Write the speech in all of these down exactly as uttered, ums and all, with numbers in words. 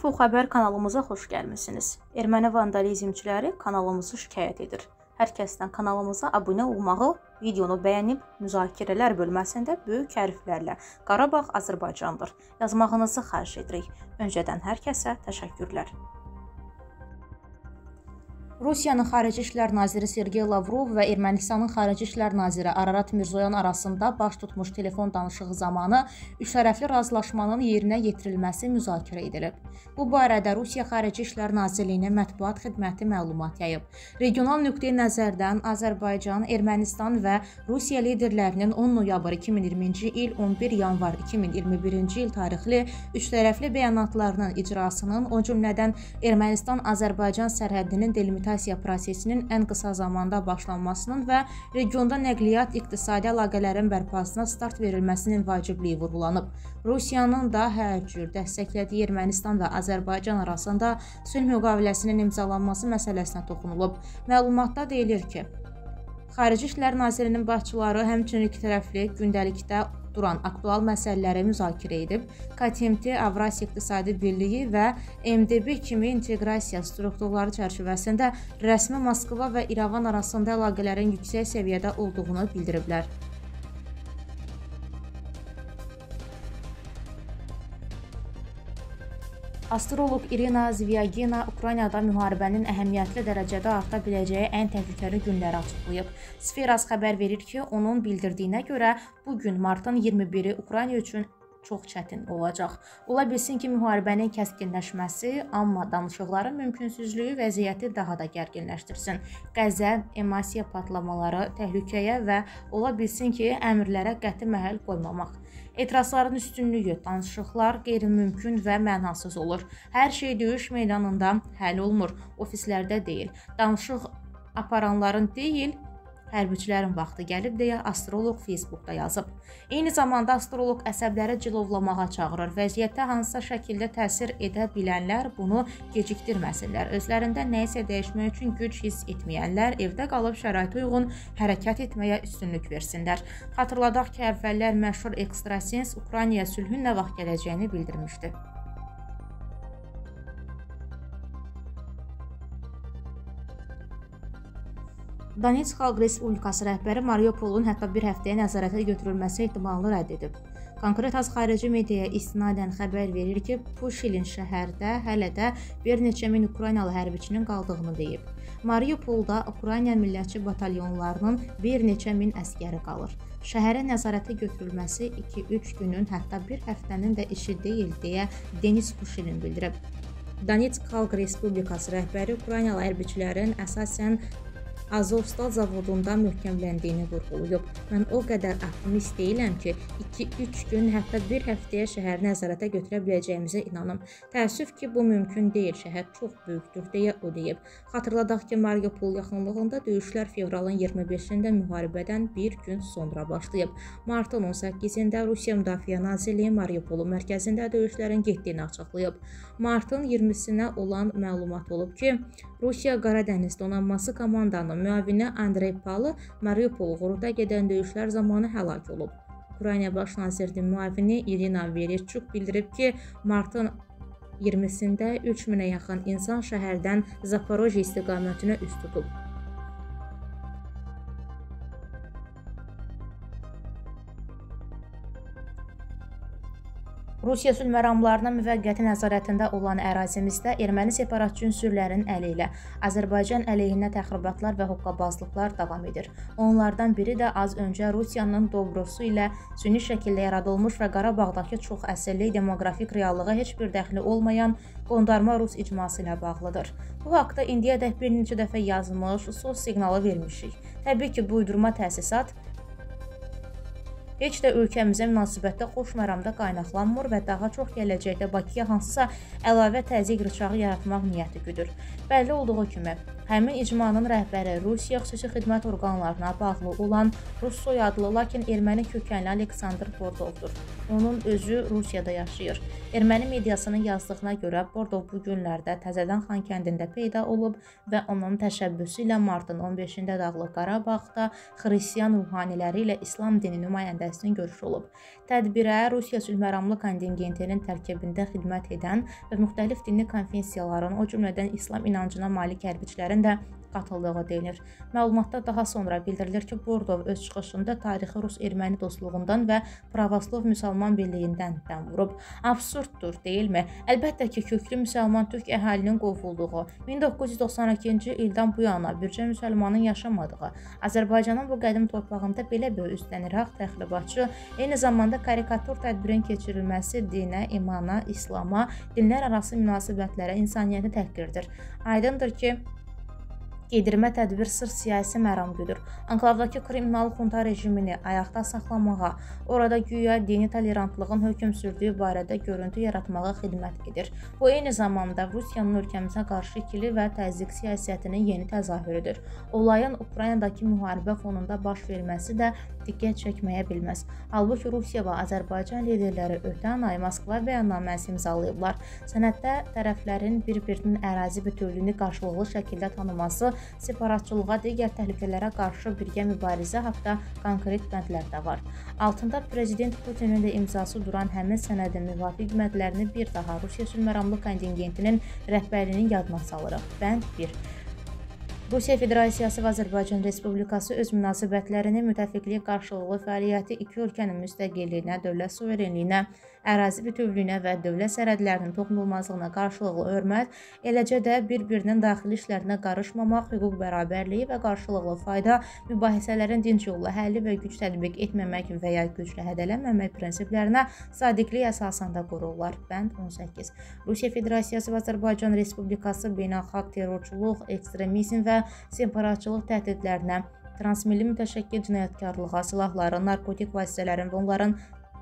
Info Xəbər kanalımıza xoş gəlmisiniz. Erməni vandalizmçiləri kanalımızı şikayət edir. Hər kəsdən kanalımıza abunə olmağı, videonu bəyənib müzakirələr bölməsində böyük hərflərlə Qarabağ Azərbaycandır yazmağınızı xahiş edirik. Öncədən hər kəsə təşəkkürlər. Rusiyanın Xarici İşlər Naziri Sergey Lavrov və Ermənistanın Xarici İşlər Naziri Ararat Mirzoyan arasında baş tutmuş telefon danışığı zamanı üçtərəfli razılaşmanın yerinə yetirilməsi müzakirə edilib. Bu barədə Rusiya Xarici İşlər Nazirliyinin mətbuat xidməti məlumat yayıb. Regional nöqteyi nəzərdən Azərbaycan, Ermənistan və Rusiya liderlərinin on noyabr iki min iyirminci il, on bir yanvar iki min iyirmi birinci il tarixli üçtərəfli bəyanatlarının icrasının, o cümlədən Ermənistan-Azərbaycan sərhədinin delimitasiya prosesinin ən qısa zamanda başlanmasının və regionda nəqliyyat iqtisadi əlaqələrin bərpasına start verilməsinin vacibliyi vurğulanıb. Rusiyanın da hər cür dəstəklədiyi Ermənistan və Azərbaycan arasında sülh müqaviləsinin imzalanması məsələsinə toxunulub. Məlumatda deyilir ki, Xarici İşlər Nazirliyinin başçıları həmçinin ikitərəfli gündəlikdə duran aktual məsələləri müzakirə edib, K T M T, Avrasiya İqtisadi Birliyi və M D B kimi inteqrasiya strukturları çərçivəsində rəsmi Moskva və İrəvan arasında əlaqələrin yüksək səviyyədə olduğunu bildiriblər. Astroloq İrina Zvyagina Ukraynada müharibənin əhəmiyyətli dərəcədə arta biləcəyi ən təhlükəli günləri açıqlayıb. Sferas xəbər verir ki, onun bildirdiyinə görə bu gün martın iyirmi biri Ukrayna üçün çox çətin olacaq. Ola bilsin ki, müharibənin kəskinləşməsi, amma danışıqların mümkünsüzlüyü vəziyyəti daha da gərginləşdirsin. Qəzə, emosiya patlamaları, təhlükəyə və ola bilsin ki, əmrlərə qəti məhəl qoymamaq. Etirazların üstünlüyü, danışıqlar qeyri-mümkün və mənasız olur. Hər şey döyüş meydanında həll olmur, ofislərdə deyil. Danışıq aparanların deyil, hərbiçilərin vaxtı gəlib deyə astroloq Facebookda yazıb. Eyni zamanda astroloq əsəbləri cilovlamağa çağırır. Vəziyyətə hansısa şəkildə təsir edə bilənlər bunu gecikdirməsinlər. Özlərində nəyisə dəyişmək üçün güc hiss etməyənlər evdə qalıb şəraitə uyğun hərəkət etməyə üstünlük versinlər. Xatırladaq ki, əvvəllər məşhur ekstrasens Ukraynaya sülhün nə vaxt gələcəyini bildirmişdi. Donetsk Xalq Respublikası rəhbəri Mariupolun hətta bir həftəyə nəzarətə götürülməsi ehtimalını rədd edib. Konkret az xarici mediaya istinadən xəbər verir ki, Puşilin şəhərdə hələ də bir neçə min Ukraynalı hərbiçinin qaldığını deyib. Mariupolda Ukrayna millətçi batalyonlarının bir neçə min əskəri qalır. Şəhərə nəzarətə götürülməsi iki üç günün, hətta bir həftənin də işi deyil deyə Denis Puşilin bildirib. Donetsk Xalq Respublikası rəhbəri Ukraynalı hərbiçilərin əsasən Azovstal zavodunda möhkəmləndiyini vurğulayıb. Mən o qədər optimist deyiləm ki, iki üç gün, hətta bir həftəyə şəhəri nəzarətə götürə biləcəyimizə inanım. Təəssüf ki, bu mümkün deyil, şəhər çox böyükdür, deyə o deyib. Xatırladaq ki, Mariupol yaxınlığında döyüşlər fevralın iyirmi beşində müharibədən bir gün sonra başlayıb. Martın on səkkizində Rusiya Müdafiə Nazirliyi Mariupolun mərkəzində döyüşlərin getdiyini açıqlayıb. Martın iyirmisinə olan məlumat olub ki, Rusiya Qaradəniz donanması komandanın müavini Andrey Palı Mariupol uğrunda gedən döyüşlər zamanı həlak olub. Ukrayna Baş Nazirinin müavini Irina Vereshchuk bildirib ki, martın iyirmisində üç minə yaxın insan şəhərdən Zaporojye istiqamətinə üz tutub. Rusiya sülh məramlarına müvəqqəti nəzarətində olan ərazimizdə erməni separatçı ünsürlərin əli ilə Azərbaycan əleyhinə təxribatlar və hoqqabazlıqlar davam edir. Onlardan biri də az öncə Rusiyanın Dobrosu ilə süni şəkildə yaradılmış və Qarabağdakı çox əsirlik demoqrafik reallığa heç bir dəxli olmayan qondarma Rus icması ilə bağlıdır. Bu haqda indiyədək bir neçə dəfə yazmış, sos siqnalı vermişik. Təbii ki, bu uydurma təsisat heç də ölkəmizə münasibətdə xoş məramda qaynaqlanmır və daha çox gələcəkdə Bakıya hansısa əlavə təzyiq rıçağı yaratmaq niyyəti güdür. Bəlli olduğu kimi, həmin icmanın rəhbəri Rusiya xüsusi xidmət orqanlarına bağlı olan Rus soyadlı, lakin erməni kökənli Aleksandr Bordovdur. Onun özü Rusiyada yaşayır. Erməni mediasının yazdığına görə Bordov bu günlərdə təzədən Xankəndində peyda olub və onun təşəbbüsü ilə martın on beşində Dağlıq Qarabağda xristian ruhaniləri ilə İslam dini nümayəndəsi nümayəndəsinin görüşü olub. Tədbirə Rusiya sülhməramlı kontingentinin tərkibində xidmət edən və müxtəlif dini konfessiyaların, o cümlədən İslam inancına malik hərbiçilərin də qatıldığı deyilir. Məlumatda daha sonra bildirilir ki, Bordov öz çıxışında tarixi Rus-Erməni dostluğundan və Pravoslav müsəlman birliyindən dəm vurub. Absurddur, deyilmi? Əlbəttə ki, köklü müsəlman türk əhalinin qovulduğu, min doqquz yüz doxsan ikinci ildən bu yana bircə müsəlmanın yaşamadığı, Azərbaycanın bu qədim torpağında belə bir üstdən İraq təxribatçı, eyni zamanda karikatur tədbirin keçirilməsi dinə, imana, İslama, dinlər arası münasibətlərə, insaniyyəti təhqirdir. Aydındır ki, Qedirmə tədbir sırf siyasi məram güdür. Anklavdakı kriminal xunta rejimini ayaqda saxlamağa, orada güya dini tolerantlığın hökm sürdüyü barədə görüntü yaratmağa xidmət edir. Bu, eyni zamanda Rusiyanın ölkəmizə qarşı ikili və təzyiq siyasətinin yeni təzahürüdür. Olayın Ukraynadakı müharibə fonunda baş verməsi də diqqət çəkməyə bilməz. Halbuki Rusiya və Azərbaycan liderləri ötən ay Moskva bəyannaməsi imzalayıblar. Sənəddə tərəflərin bir-birinin ərazi bütövlüyünü qarşılıqlı şəkildə tanıması, separatçılığa, digər təhlükələrə qarşı birgə mübarizə haqda konkret bəndlər də var. Altında Prezident Putinin də imzası duran həmin sənədin müvafiq bəndlərini bir daha Rusiya sülhməramlı kontingentinin rəhbərliyinin yadına salırıq. Bənd bir. Rusiya Federasiyası və Azərbaycan Respublikası öz münasibətlərini, müttəfiqlik qarşılıqlı fəaliyyəti, iki ölkənin müstəqilliyinə, dövlət suverenliyinə, ərazi bütövlüyünə və dövlət sərhədlərinin toxunulmazlığına qarşılıqlı hörmət, eləcə də bir-birinin daxili işlərinə qarışmamaq, hüquq bərabərliyi və qarşılıqlı fayda, mübahisələrin dinc yolla həlli və güc tətbiq etməmək və ya güclə hədələnməmək prinsiplərinə sadiqlik əsasında qururlar. Bənd on səkkiz. Rusiya Federasiyası və Azərbaycan Respublikası beynəlxalq terrorçuluq, ekstremizm və separatçılıq təhdidlərinə, transmilli mütəşəkkil cinayətkarlığa, silahların, narkotik vasitələrin və onların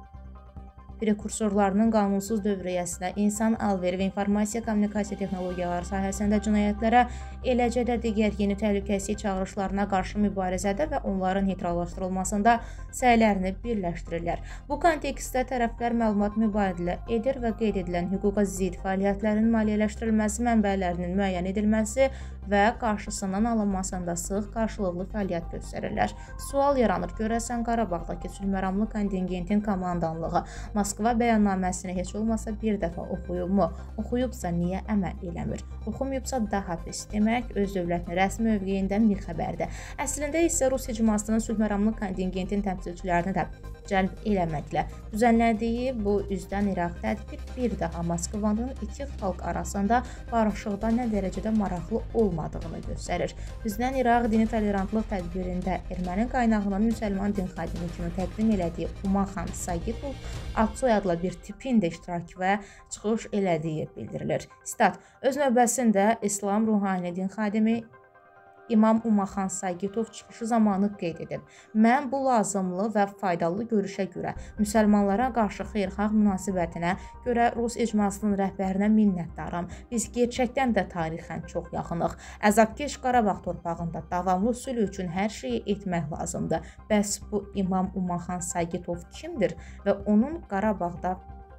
prekursorlarının qanunsuz dövriyyəsinə, insan alveri və informasiya kommunikasiya texnologiyaları sahəsində cinayətlərə, eləcə də digər yeni təhlükəsizlik çağırışlarına qarşı mübarizədə və onların neytrallaşdırılmasında səylərini birləşdirirlər. Bu kontekstdə tərəflər məlumat mübadilə edir və qeyd edilən hüquqa zidd fəaliyyətlərin maliyyələşdirilməsi, mənbələrinin müəyyən edilməsi və qarşısının alınmasında sıx qarşılıqlı fəaliyyət göstərirlər. Sual yaranır, görəsən Qarabağdakı sülhməramlı kontingentin komandanlığı Moskva bəyannaməsini heç olmasa bir dəfə oxuyubmu? Oxuyubsa niyə əməl eləmir? Oxumayıbsa daha pis. Demək, öz dövlətinin rəsmi mövqeyindən bir xəbərdir. Əslində isə Rusiya icmasının sülhməramlı kontingentin təmsilçilərini də cəlb eləməklə düzənlədiyi bu üzdən İraq tədbir bir daha Moskvanın iki xalq arasında barışıqda nə dərəcədə maraqlı olmadığını göstərir. Üzdən İraq dini tolerantlıq tədbirində erməni qaynağının müsəlman din xadimi kimi təqdim elədiyi Umaxan Sagitov Aksoy adlı bir tipin də iştirak və çıxış elədiyi bildirilir. Stat, öz növbəsində İslam ruhani din xadimi İmam Umaxan Sagitov çıxışı zamanı qeyd edib. Mən bu lazımlı və faydalı görüşə görə, müsəlmanlara qarşı xeyirxah münasibətinə görə Rus icmasının rəhbərinə minnətdaram. Biz gerçəkdən də tarixən çox yaxınıq. Əzabkeş Qarabağ torpağında davamlı sülh üçün hər şeyi etmək lazımdır. Bəs bu İmam Umaxan Sagitov kimdir və onun Qarabağda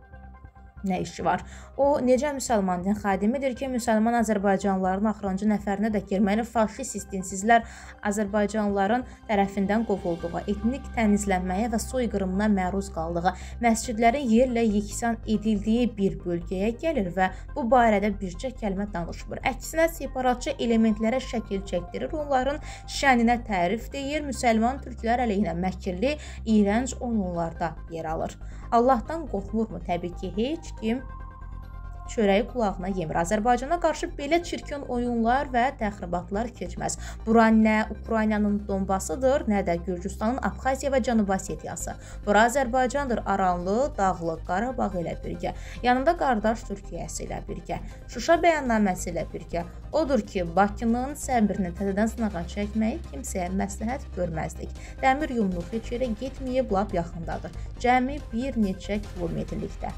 nə işi var? O, necə müsəlman din xadimidir ki, müsəlman Azərbaycanlıların axırıncı nəfərinə də erməni faşist dinsizlər Azərbaycanlıların tərəfindən qovulduğu, etnik təmizlənməyə və soyqırımına məruz qaldığı, məscidlərin yerlə yeksan edildiyi bir bölgəyə gəlir və bu barədə bircə kəlmə danışmır. Əksinə separatçı elementlərə şəkil çəkdirir, onların şəninə tərif deyir, müsəlman türklər əleyhinə məkirli, iyrənc oyunlarda yer alır. Allahdan qorxmurmu? Təbii ki, heç kim çörəyi qulağına yemir. Azərbaycana qarşı belə çirkin oyunlar və təxribatlar keçməz. Bura nə Ukraynanın Donbasıdır, nə də Gürcüstanın Abxaziya və Cənubi Osetiyası. Bura Azərbaycandır, Aranlı, Dağlıq, Qarabağ ilə birgə. Yanında qardaş Türkiyəsi ilə birgə. Şuşa bəyannaməsi ilə birgə. Odur ki, Bakının səbrini təzədən sınağa çəkməyi kimsəyə məsləhət görməzdik. Dəmir yumruq heç yerə getməyib, lap yaxındadır. Cəmi bir neçə kilometrlikdə.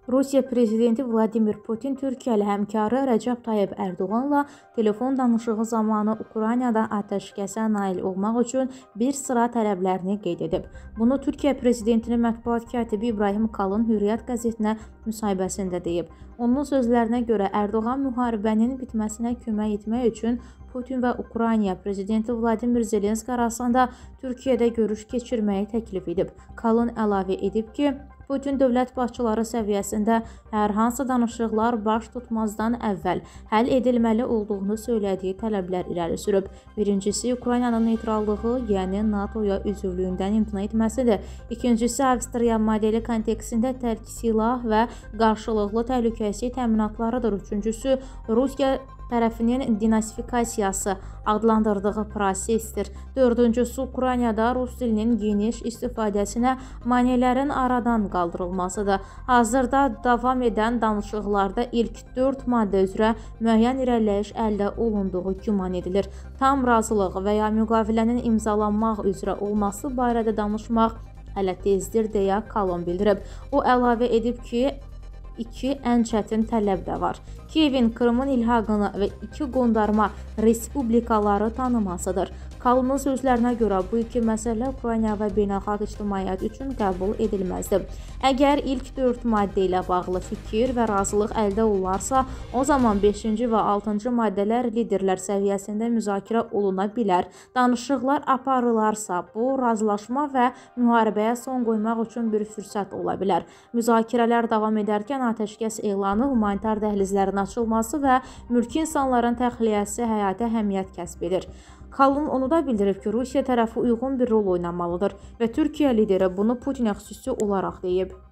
Rusiya prezidenti Vladimir Putin Türkiyəli həmkarı Rəcəb Tayyib Ərdoğanla telefon danışığı zamanı Ukraynada atəşkəsə nail olmaq üçün bir sıra tələblərini qeyd edib. Bunu Türkiyə prezidentinin mətbuat katibi İbrahim Kalın Hürriyyət qəzetinə müsahibəsində deyib. Onun sözlərinə görə Ərdoğan müharibənin bitməsinə kömək etmək üçün Putin və Ukrayna prezidenti Vladimir Zelenski arasında Türkiyədə görüş keçirməyi təklif edib. Kalın əlavə edib ki, Putin dövlət başçıları səviyyəsində hər hansı danışıqlar baş tutmazdan əvvəl həll edilməli olduğunu söylədiyi tələblər irəli sürüb. Birincisi, Ukraynanın neytrallığı, yəni NATOya üzvlüyündən imtina etməsidir. İkincisi, Avstriya modeli kontekstində tərk silah və qarşılıqlı təhlükəsizlik təminatlarıdır. Üçüncüsü, Rusiya tərəfinin dinasifikasiyası adlandırdığı prosesdir. Dördüncüsü, Ukraynada rus dilinin geniş istifadəsinə maneələrin aradan qaldırılmasıdır. Hazırda davam edən danışıqlarda ilk dörd maddə üzrə müəyyən irəliləyiş əldə olunduğu güman edilir. Tam razılıq və ya müqavilənin imzalanmaq üzrə olması barədə danışmaq hələ tezdir, deyə Kalon bildirib. O əlavə edib ki, iki ən çətin tələb də var. Kiyevin Krımın ilhaqını və iki qondarma respublikaları tanımasıdır. Kalının sözlərinə görə bu iki məsələ Ukrayna və beynəlxalq ictimaiyyət üçün qəbul edilməzdir. Əgər ilk dörd maddə ilə bağlı fikir və razılıq əldə olunarsa, o zaman beşinci və altıncı maddələr liderlər səviyyəsində müzakirə oluna bilər. Danışıqlar aparılarsa, bu razılaşma və müharibəyə son qoymaq üçün bir fürsət ola bilər. Müzakirələr davam edərkən atəşkəs elanı, humanitar dəhlizlərin açılması və mülki insanların təxliyəsi həyati əhəmiyyət kəsb edir. Kalın onu da bildirib ki, Rusiya tərəfi uyğun bir rol oynamalıdır və Türkiyə lideri bunu Putinə xüsusi olaraq deyib.